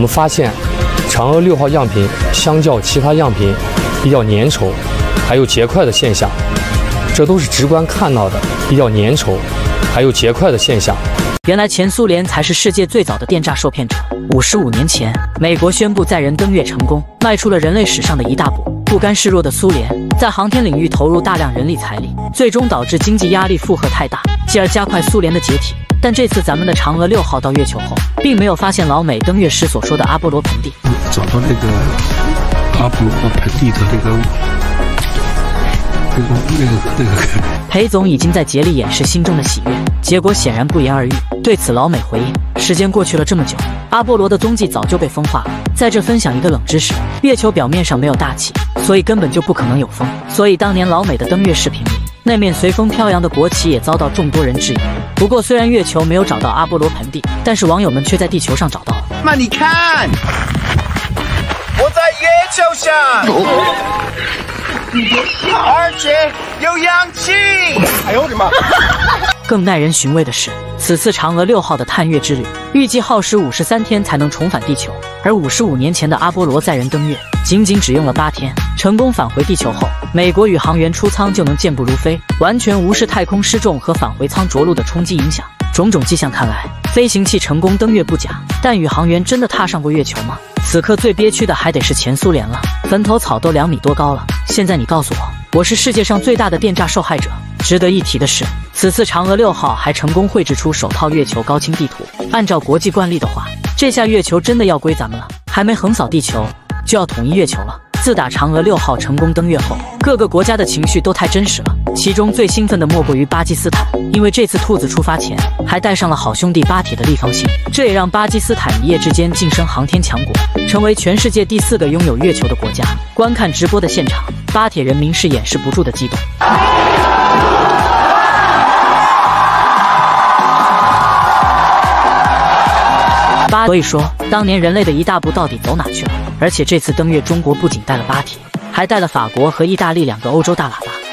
们发现嫦娥6号样品相较其他样品比较粘稠，还有结块的现象，这都是直观看到的比较粘稠还有结块的现象。 原来前苏联才是世界最早的电诈受骗者。55年前，美国宣布载人登月成功，迈出了人类史上的一大步。不甘示弱的苏联在航天领域投入大量人力财力，最终导致经济压力负荷太大，继而加快苏联的解体。但这次咱们的嫦娥6号到月球后，并没有发现老美登月时所说的阿波罗盆地， 找到那个阿波罗盆地的那个。 裴总已经在竭力掩饰心中的喜悦，结果显然不言而喻。对此，老美回应：时间过去了这么久，阿波罗的踪迹早就被风化了。在这分享一个冷知识：月球表面上没有大气，所以根本就不可能有风。所以当年老美的登月视频里，那面随风飘扬的国旗也遭到众多人质疑。不过，虽然月球没有找到阿波罗盆地，但是网友们却在地球上找到了。 那你看，我在月球上。而且有氧气！哎呦我的妈！ 更耐人寻味的是，此次嫦娥6号的探月之旅预计耗时53天才能重返地球，而55年前的阿波罗载人登月仅只用了8天。成功返回地球后，美国宇航员出舱就能健步如飞，完全无视太空失重和返回舱着陆的冲击影响。种种迹象看来，飞行器成功登月不假，但宇航员真的踏上过月球吗？此刻最憋屈的还得是前苏联了，坟头草都2米多高了。现在你告诉我，我是世界上最大的电诈受害者。值得一提的是，此次嫦娥6号还成功绘制出首套月球高清地图。按照国际惯例的话，这下月球真的要归咱们了，还没横扫地球，就要统一月球了。自打嫦娥6号成功登月后，各个国家的情绪都太真实了。其中最兴奋的莫过于巴基斯坦，因为这次兔子出发前还带上了好兄弟巴铁的立方星，这也让巴基斯坦一夜之间晋升航天强国，成为全世界第4个拥有月球的国家。观看直播的现场，巴铁人民是掩饰不住的激动。所以说，当年人类的一大步到底走哪去了？而且这次登月，中国不仅带了巴铁，还带了法国和意大利2个欧洲大喇叭。